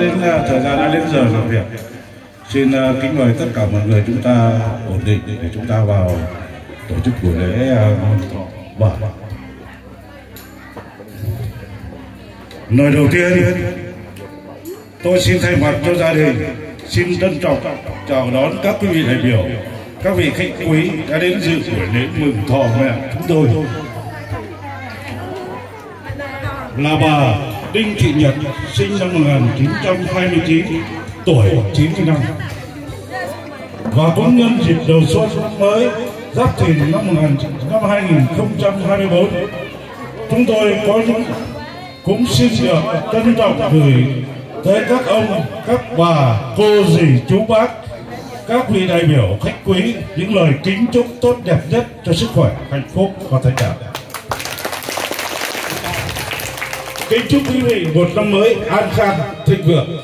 đến thời gian đã đến giờ làm việc. Xin kính mời tất cả mọi người chúng ta ổn định để chúng ta vào tổ chức buổi lễ mừng thọ bà. Lời đầu tiên, tôi xin thay mặt cho gia đình xin trân trọng chào đón các quý vị đại biểu, các vị khách quý đã đến dự buổi lễ mừng thọ mẹ chúng tôi. Là bà Đinh Thị Nhật, sinh năm 1929, tuổi 90 năm. Và cũng nhân dịp đầu xuân năm mới Giáp Thìn năm 2024, chúng tôi cũng xin được trân trọng gửi tới các ông, các bà, cô, dì, chú, bác, các vị đại biểu, khách quý những lời kính chúc tốt đẹp nhất cho sức khỏe, hạnh phúc và thành đạt. Kính chúc quý vị một năm mới an khang, thịnh vượng.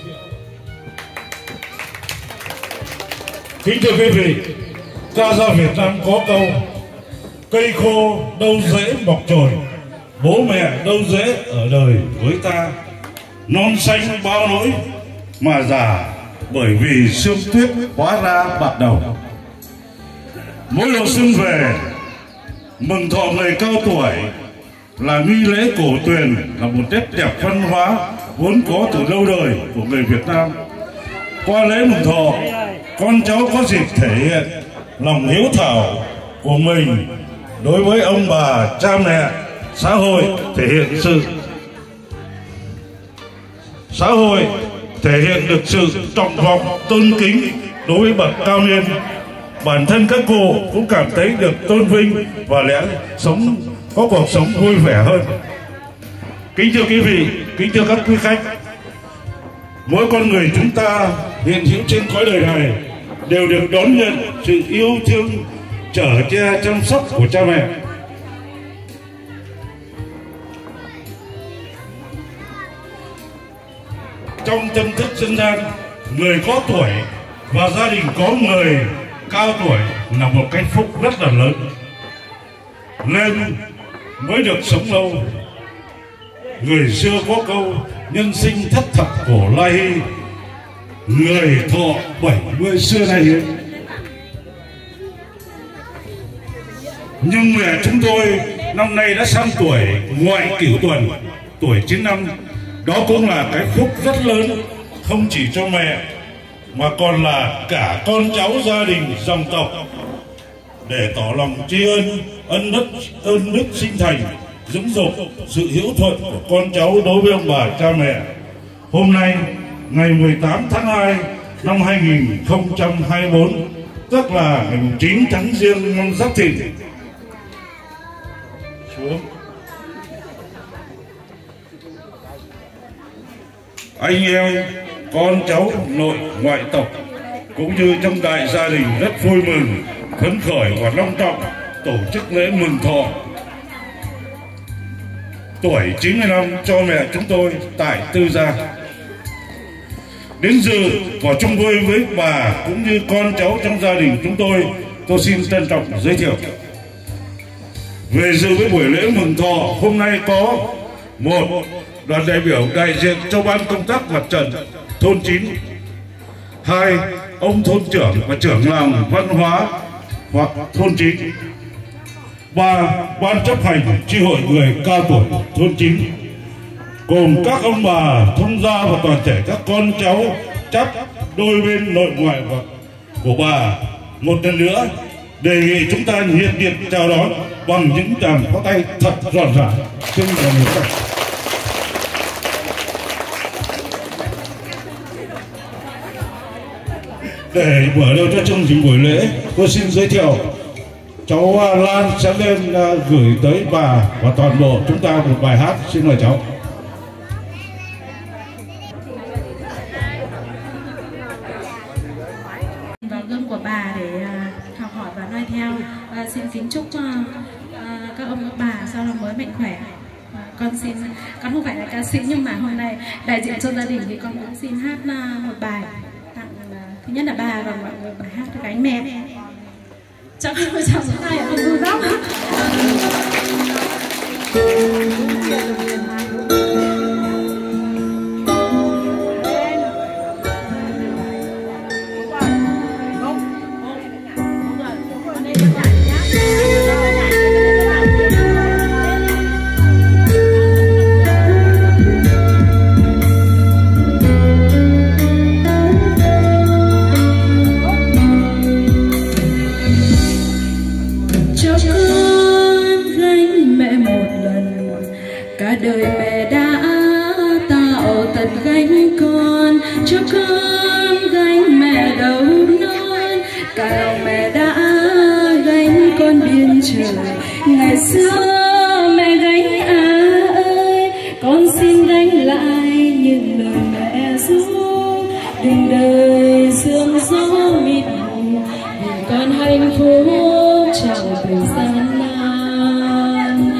Kính thưa quý vị, ca dao Việt Nam có câu cây khô đâu dễ mọc chồi, bố mẹ đâu dễ ở đời với ta. Non xanh bao nỗi mà già, bởi vì sương tuyết hóa ra bạc đầu. Mỗi mùa xuân về, mừng thọ người cao tuổi là nghi lễ cổ truyền, là một nét đẹp văn hóa vốn có từ lâu đời của người Việt Nam. Qua lễ mừng thọ, con cháu có dịp thể hiện lòng hiếu thảo của mình đối với ông bà, cha mẹ, xã hội, thể hiện được sự trọng vọng, tôn kính đối với bậc cao niên. Bản thân các cô cũng cảm thấy được tôn vinh và có cuộc sống vui vẻ hơn. Kính thưa quý vị, kính thưa các quý khách, mỗi con người chúng ta hiện hữu trên cõi đời này đều được đón nhận sự yêu thương, chở che, chăm sóc của cha mẹ. Trong tâm thức dân gian, người có tuổi và gia đình có người cao tuổi là một cái phúc rất là lớn, nên mới được sống lâu. Người xưa có câu nhân sinh thất thập cổ lai hy, người thọ 70 xưa nay hiếm. Nhưng mẹ chúng tôi năm nay đã sang tuổi ngoại cửu tuần, tuổi 95. Đó cũng là cái phúc rất lớn, không chỉ cho mẹ mà còn là cả con cháu, gia đình, dòng tộc, để tỏ lòng tri ân đức sinh thành, dưỡng dục sự hiếu thuận của con cháu đối với ông bà cha mẹ. Hôm nay ngày 18 tháng 2 năm 2024, tức là ngày 9 tháng Giêng năm Giáp Thìn. Anh em, con cháu, nội ngoại tộc cũng như trong đại gia đình rất vui mừng, phấn khởi và long trọng tổ chức lễ mừng thọ tuổi 90 năm cho mẹ chúng tôi tại Tư Gia. Đến dự và chung vui với bà cũng như con cháu trong gia đình chúng tôi xin trân trọng giới thiệu. Về dự với buổi lễ mừng thọ hôm nay có một đoàn đại biểu đại diện cho ban công tác mặt trận thôn 9, 2 ông thôn trưởng và trưởng làng văn hóa hoặc thôn 9, 3 ban chấp hành chi hội người cao tuổi thôn 9, gồm các ông bà, thông gia và toàn thể các con cháu chắp đôi bên nội ngoại của bà. Một lần nữa đề nghị chúng ta nhiệt liệt chào đón bằng những tràng pháo tay thật rộn rã. Xin mời người ta. Để mở đầu cho chương trình buổi lễ, tôi xin giới thiệu cháu Lan sẽ lên gửi tới bà và toàn bộ chúng ta một bài hát. Xin mời cháu. Vào gương của bà để học hỏi và noi theo. Xin kính chúc cho các ông các bà sau năm mới mạnh khỏe. Con không phải là ca sĩ nhưng mà hôm nay đại diện cho gia đình thì con cũng xin hát một bài tặng thứ nhất là bà và mọi người, bài hát cho cánh mẹ. Cháu số 2 ở con vui lắm. ngày xưa mẹ gánh ơi, con xin gánh lại những lời mẹ ru. Đừng đời sương gió mịt mù, để con hạnh phúc trong thời gian nan.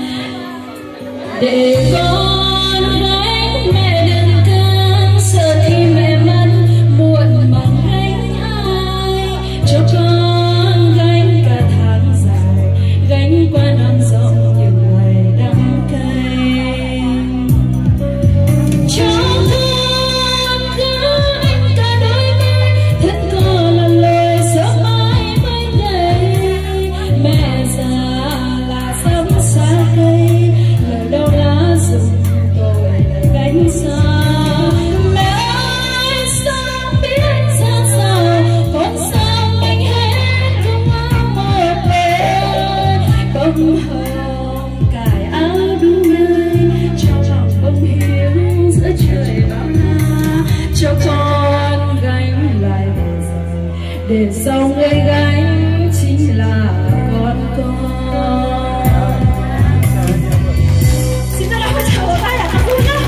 Để con gánh mẹ đừng căng, sợ khi mẹ mất muộn bằng gánh ai. Cho con gánh cả tháng dài, gánh qua non rộng những ngày đắng cay. Cho con gánh cả đôi vai, thân con là lời sớm mai mới đây. Mẹ già là sống xa cây, lời đâu lá rụng tôi lại gánh xa. Mẹ ơi sao biết ra sao, con sao anh hết không áo một lời. Bông hồng cài áo đúng nơi, cho vòng bông hiếu giữa trời bao la. Cho con gánh lại đời dài, để sau người gánh chính là con. Xin tất cả chào các bạn đã vui nhé.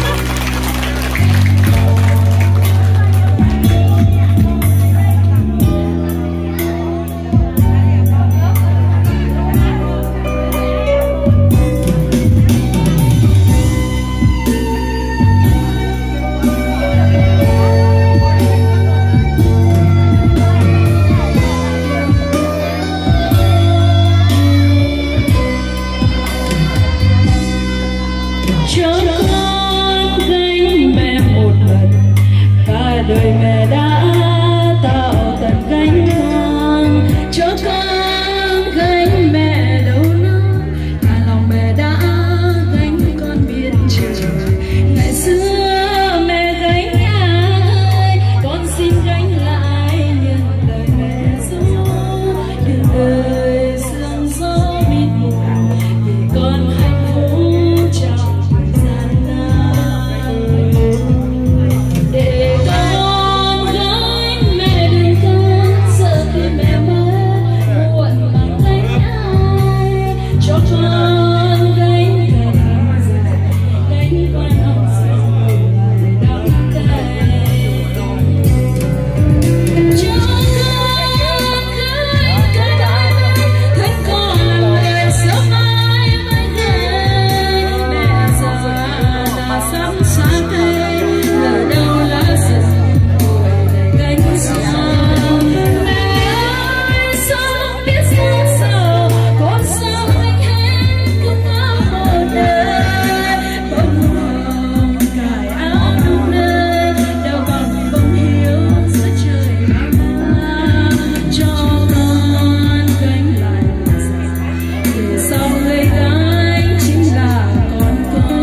Cho con gánh mẹ một lần, cả đời mẹ đã tạo tận gánh con. Cho con gánh mẹ đâu non, cả lòng mẹ đã gánh con biết trời. Ngày xưa mẹ gánh ai, con xin gánh lại những lời mẹ ru. Đừng đời sương gió mịt mù, để con hạnh phúc trong thời gian nan. Để con gánh mẹ đừng căng, sợ khi mẹ mất muộn bằng gánh ai. Cho con gánh cả tháng dài, gánh qua non sông lại đắng cay. Cho con gánh cả đôi vai, thân con là người sớm mai mới đây. Mẹ già đã sống xa cây, lỡ đâu lá rụng tôi lại gánh xa. Mẹ ơi sao biết ra sao, con sao anh hết không áo một đời. Bông hồng cài áo đúng nơi, đeo bằng bông hiếu giữa trời bao la. Cho con gánh lại đời dài, để sau người gánh chính là con.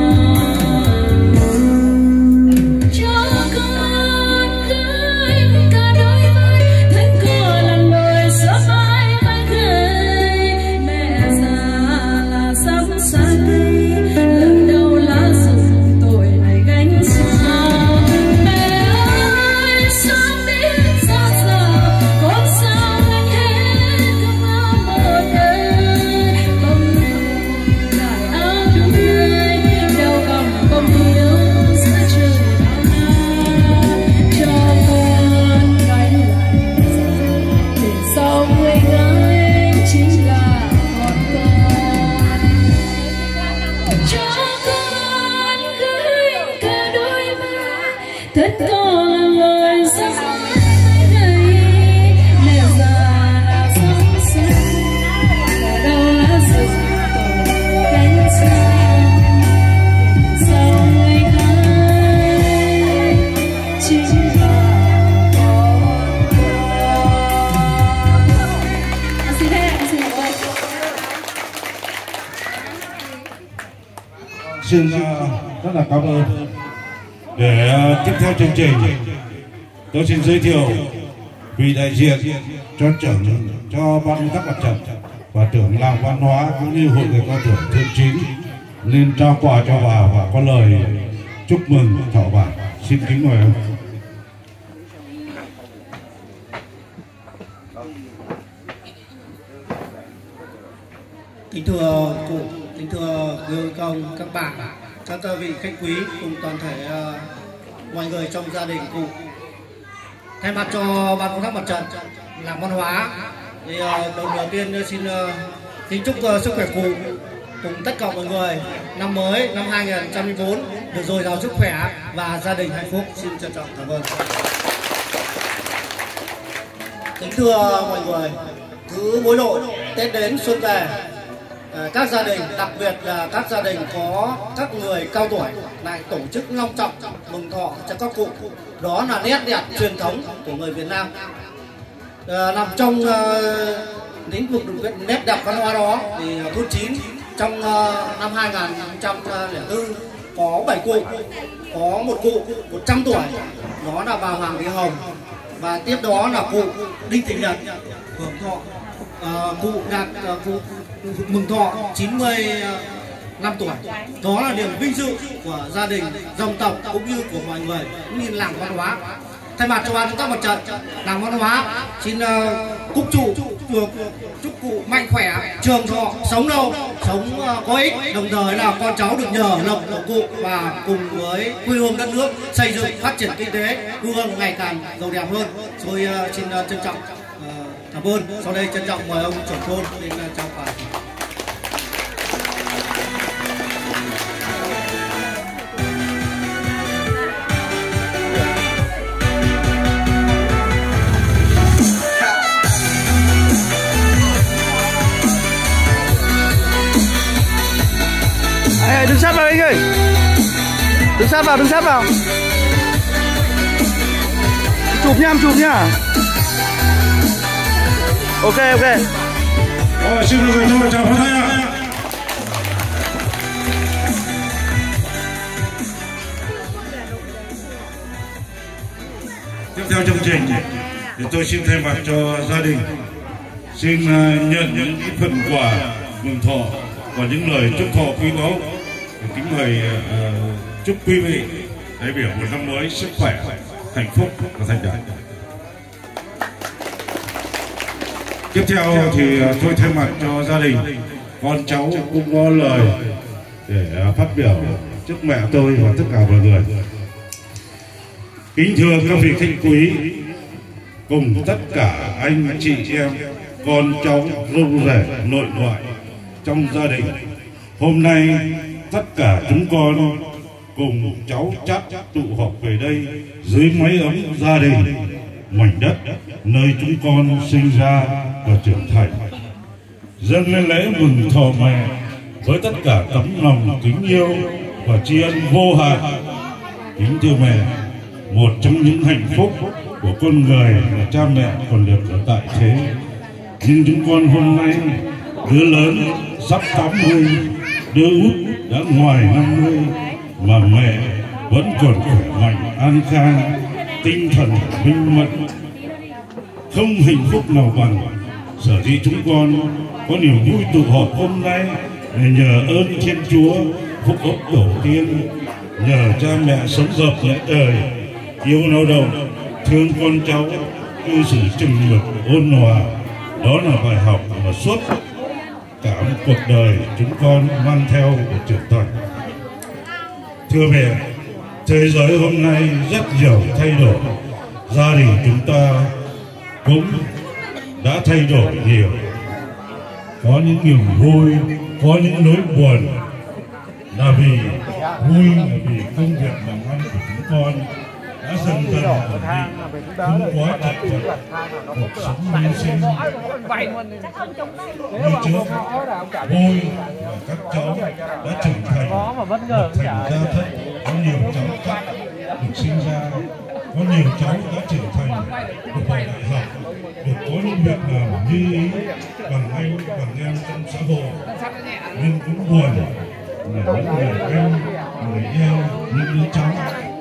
Cho con gánh cả đôi vai, thân con là nỗi sớm mai mới gầy. Mẹ già là sống xa cây, lỡ đâu lá rụng tôi lại gánh xa. Mẹ ơi sao biết ra sao, con sao anh hết không áo một đời. Bông hồng cài áo đúng nơi, đeo bằng bông hiếu giữa trời bao la. Cho con gánh lại đời dài, để sau người gánh chính là con. Cho con gánh cả đôi vai, thân con là lời sớm mai đây. Mẹ già là sống xa, lỡ đâu lá rụng tôi gánh xa. Sau người gánh chính là con. Xin phép, xin cảm ơn. Xin rất là cảm ơn. Để tiếp theo chương trình, tôi xin giới thiệu vị đại diện cho trưởng cho ban công tác mặt trận và trưởng làng văn hóa cũng như hội người cao tuổi thôn 9 lên trao quà cho bà và có lời chúc mừng thọ bà. Xin kính mời ông. Kính thưa cụ, kính thưa gương công các bạn, các vị khách quý cùng toàn thể mọi người trong gia đình cụ. Thay mặt cho ban công tác mặt trận Làng Văn Hóa thì đầu tiên xin kính chúc sức khỏe cụ cùng tất cả mọi người năm mới năm 2004 được dồi dào sức khỏe và gia đình hạnh phúc. Xin trân trọng cảm ơn. Kính thưa mọi người, cứ mỗi độ Tết đến xuân về, các gia đình, đặc biệt là các gia đình có các người cao tuổi lại tổ chức long trọng mừng thọ cho các cụ. Đó là nét đẹp truyền thống của người Việt Nam. Nằm trong lĩnh vực nét đẹp văn hóa đó thì thôn 9 trong năm 2004 có 7 cụ, có một cụ 100 tuổi, đó là bà Hoàng Thị Hồng, và tiếp đó là cụ Đinh Thị Nhật hưởng thọ, cụ đạt cụ mừng thọ 95 tuổi. Đó là niềm vinh dự của gia đình, dòng tộc cũng như của mọi người, cũng như làng văn hóa. Thay mặt cho ban công tác mặt trận Làng Văn Hóa xin chúc cụ mạnh khỏe, trường thọ, sống lâu, sống có ích, đồng thời là con cháu được nhờ lộc của cụ và cùng với quê hương đất nước xây dựng phát triển kinh tế, quê hương ngày càng giàu đẹp hơn. Tôi xin trân trọng cảm ơn. Sau đây trân trọng mời ông trưởng thôn lên trao quà. Đừng sát vào anh ơi, đừng sát vào, đừng sát vào. Chụp nhá. Ok. Xin được gửi lời chào pháo tay ạ. Tiếp theo chương trình thì tôi xin thay mặt cho gia đình xin nhận những phần quà mừng thọ và những lời chúc thọ quý báu. Kính mời chúc quý vị đại biểu một năm mới sức khỏe, hạnh phúc và thành đạt. Tiếp theo thì tôi thay mặt cho gia đình, con cháu cũng có lời để phát biểu trước mẹ tôi và tất cả mọi người. Kính thưa các vị khách quý cùng tất cả anh chị em, con cháu, dâu rể, nội ngoại trong gia đình, hôm nay tất cả chúng con cùng cháu chắt tụ họp về đây dưới mái ấm gia đình, mảnh đất nơi chúng con sinh ra và trưởng thành, dâng lên lễ mừng thọ mẹ với tất cả tấm lòng kính yêu và tri ân vô hạn. Kính thưa mẹ, một trong những hạnh phúc của con người là cha mẹ còn được ở tại thế, nhưng chúng con hôm nay đứa lớn sắp 80, đứa út đã ngoài 50 mà mẹ vẫn còn khỏe mạnh, an khang, tinh thần minh mẫn, không hạnh phúc nào bằng. Sở dĩ chúng con có niềm vui tụ họp hôm nay để nhờ ơn Thiên Chúa, phúc ốc tổ tiên, nhờ cha mẹ sống hợp lẽ đời, yêu lao động, thương con cháu, cư xử chừng mực, ôn hòa. Đó là bài học mà suốt cả một cuộc đời chúng con mang theo để trưởng thành. Thưa mẹ, thế giới hôm nay rất nhiều thay đổi, gia đình chúng ta cũng đã thay đổi nhiều. Có những niềm vui, có những nỗi buồn, là vì vui là vì công việc làm ăn của chúng con đã dần dần ổn định, không quá chật vật, cuộc sống mưu sinh như trước. Vui và các cháu đã trưởng thành, lập thành gia thất, có nhiều cháu khác được sinh ra, có nhiều cháu đã trưởng thành, được vào đại học, được có những việc làm như ý bằng anh bằng em trong xã hội. Nhưng cũng buồn là những người em, người yêu, những đứa cháu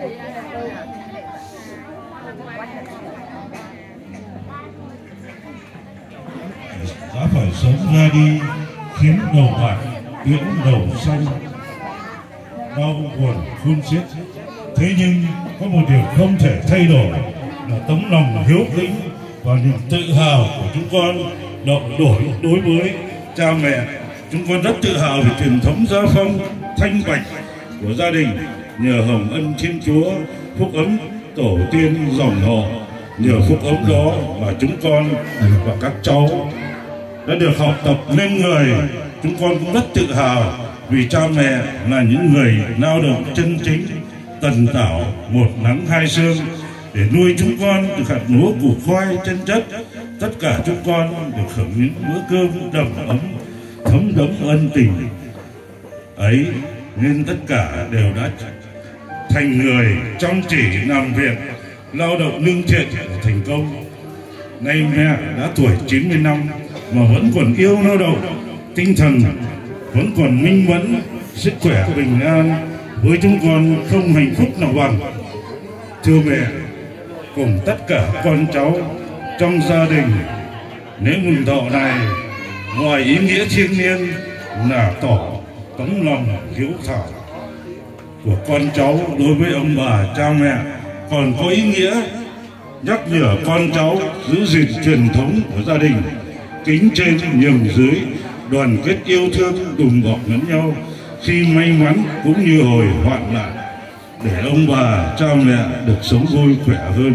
đã phải sớm ra đi, khiến đầu bạc tiễn đầu xanh, đau buồn khôn xiết. Thế nhưng có một điều không thể thay đổi là tấm lòng hiếu kính và niềm tự hào của chúng con đối với cha mẹ chúng con rất tự hào về truyền thống gia phong thanh bạch của gia đình. Nhờ hồng ân Thiên Chúa, phúc ấm tổ tiên dòng họ, nhờ phúc ấm đó mà chúng con và các cháu đã được học tập nên người. Chúng con cũng rất tự hào vì cha mẹ là những người lao động chân chính, tần tảo, một nắng hai sương để nuôi chúng con từ hạt lúa củ khoai chân chất. Tất cả chúng con được hưởng những bữa cơm đầm ấm, thấm đẫm ân tình ấy, nên tất cả đều đã thành người chăm chỉ làm việc, lao động lương thiện để thành công. Nay mẹ đã tuổi 90 năm mà vẫn còn yêu lao động, tinh thần vẫn còn minh mẫn, sức khỏe bình an, với chúng con không hạnh phúc nào bằng. Thưa mẹ, cùng tất cả con cháu trong gia đình, lễ mừng thọ này ngoài ý nghĩa thiêng liêng là tỏ tấm lòng hiếu thảo của con cháu đối với ông bà cha mẹ, còn có ý nghĩa nhắc nhở con cháu giữ gìn truyền thống của gia đình, kính trên nhường dưới, đoàn kết yêu thương đùm bọc lẫn nhau khi may mắn cũng như hồi hoạn nạn, để ông bà cha mẹ được sống vui khỏe hơn.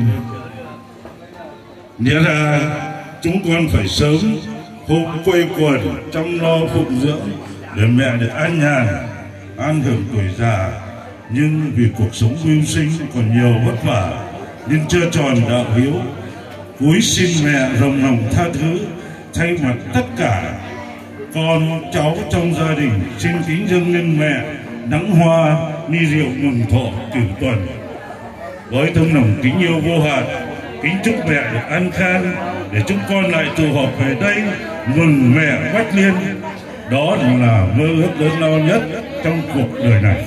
Nghĩa ra chúng con phải sớm hôm quây quần chăm lo phụng dưỡng để mẹ được an nhàn an hưởng tuổi già, nhưng vì cuộc sống mưu sinh còn nhiều vất vả nên chưa tròn đạo hiếu. Cúi xin mẹ rộng lòng tha thứ, thay mặt tất cả con cháu trong gia đình xin kính dâng lên mẹ nắng hoa ni rượu mừng thọ cửu tuần. Với tấm lòng kính yêu vô hạn, kính chúc mẹ được an khang để chúng con lại tụ họp về đây mừng mẹ Bách Liên. Đó là mơ ước lớn lao nhất trong cuộc đời này.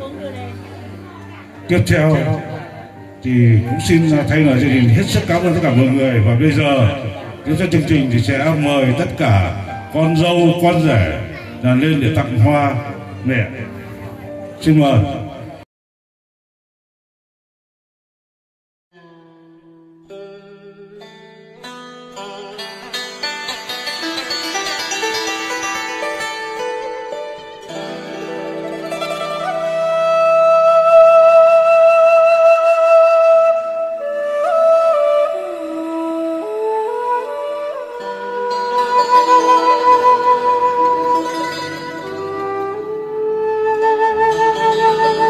Tiếp theo thì cũng xin thay lời gia đình hết sức cảm ơn tất cả mọi người, và bây giờ tiếp theo chương trình thì sẽ mời tất cả con dâu con rể là lên để tặng hoa mẹ. Xin mời. Thank you.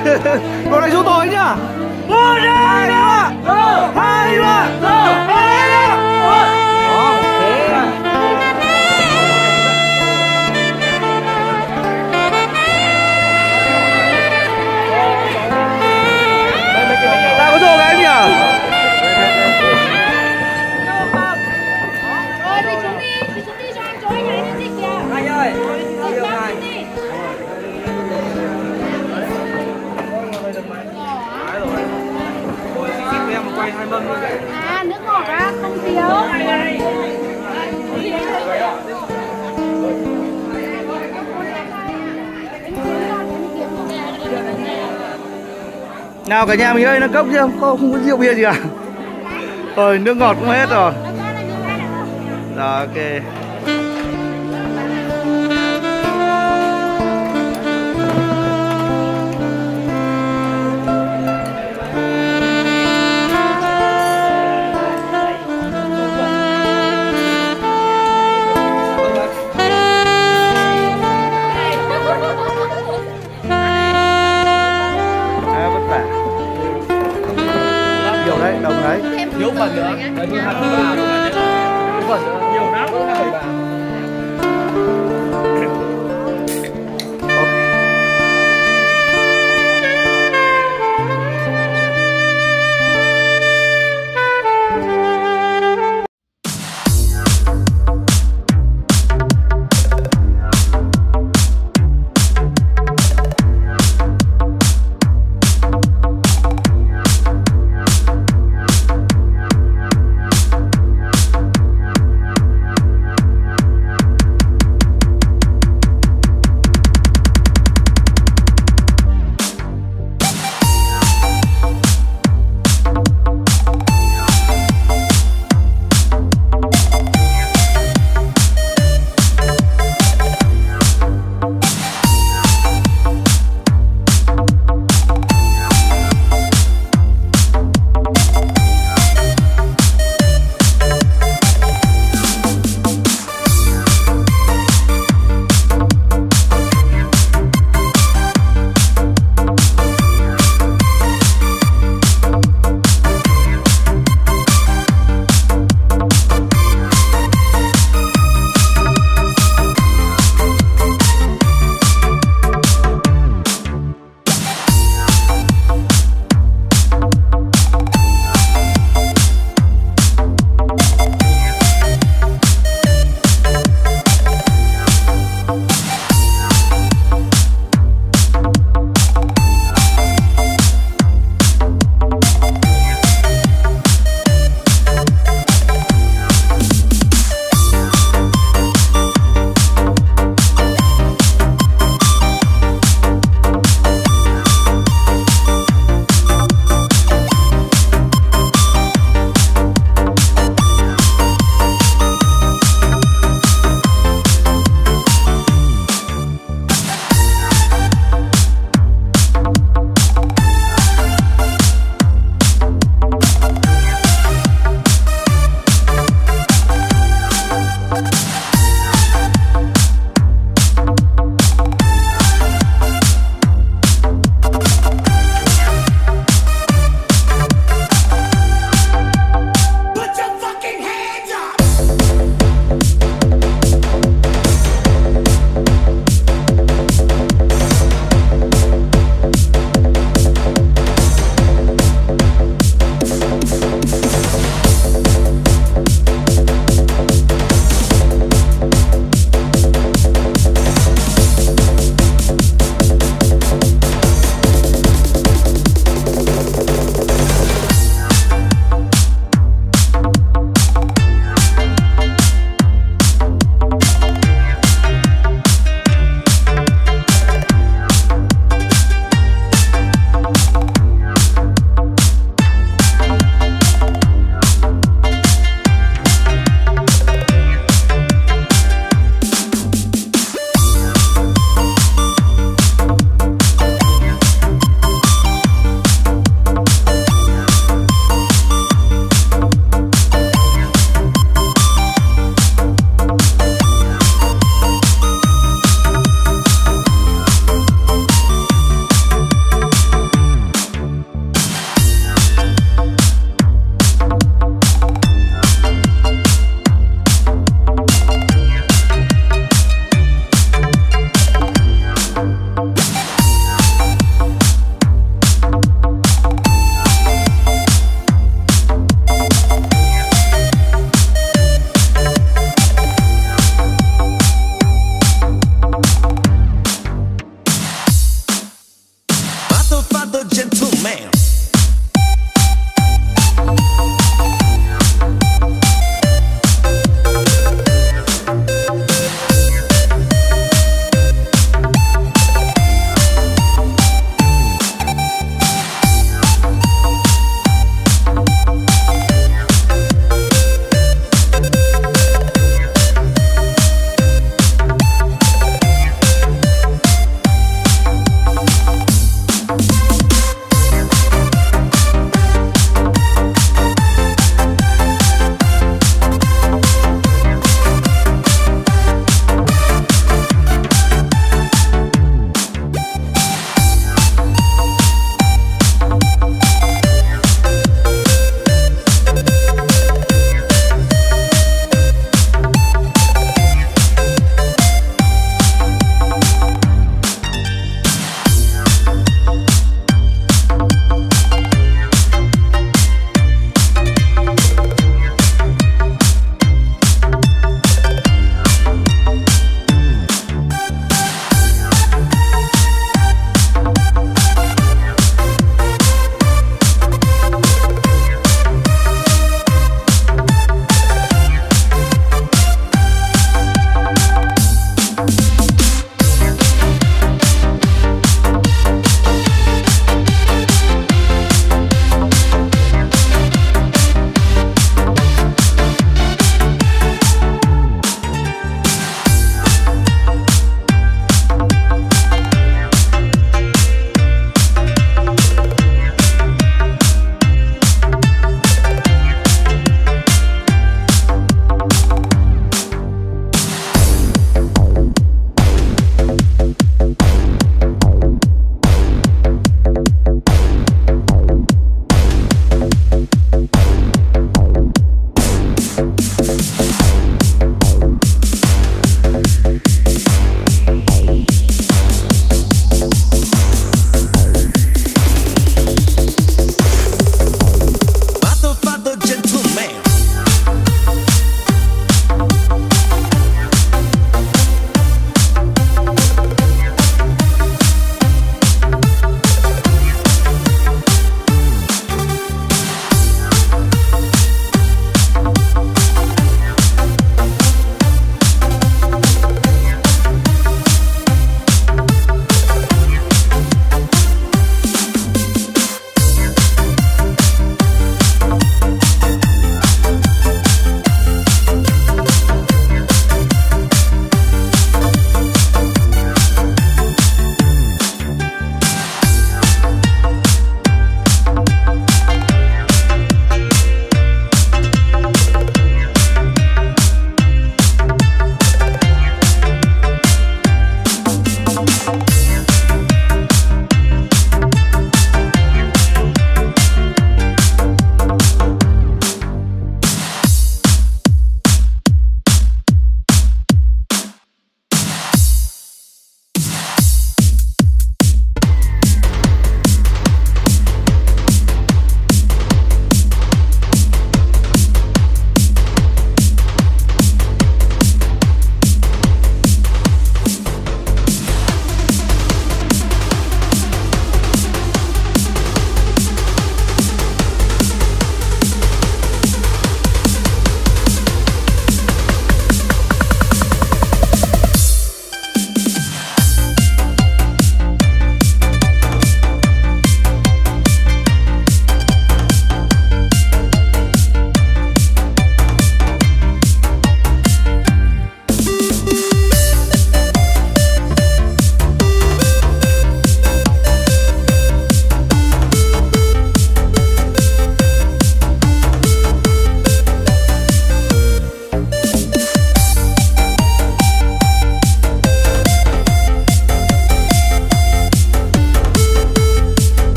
Con này giúp tôi nhá. 1, 2, 3. 2, 3. Ta có rổ cái em nhỉ? Đi xuống đi cho anh chỗ anh này nó dịch kìa. Anh ơi, đi này. À, nước ngọt á, không thiếu. Nào cả nhà mình ơi, nâng cốc chưa? Không có rượu bia gì à? Rồi, nước ngọt cũng hết rồi. Rồi, ok. Đấy, đồng đấy. Thiếu phần nữa. Đấy, thiếu phần nữa. Nhiều lắm. Father, gentleman.